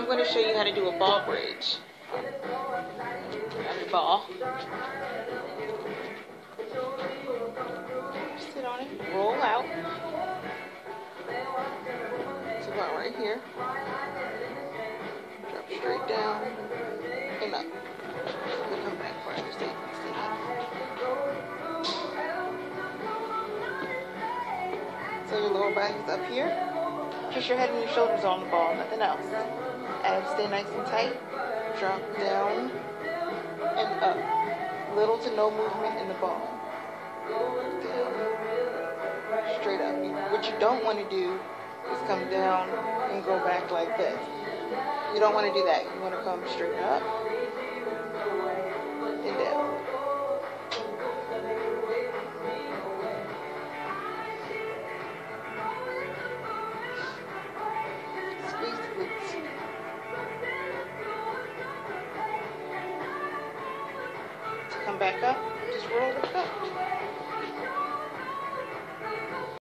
going to show you how to do a ball bridge. Grab your ball. Sit on it. Roll out. So about right here. Drop straight down and up. We'll come back for it so you can see it. So your lower back is up here. Just your head and your shoulders on the ball, nothing else. Abs stay nice and tight. Drop down and up. Little to no movement in the ball. Down. Straight up. What you don't want to do is come down and go back like this. You don't want to do that. You want to come straight up and down. Squeeze the glutes. To come back up, just roll it up.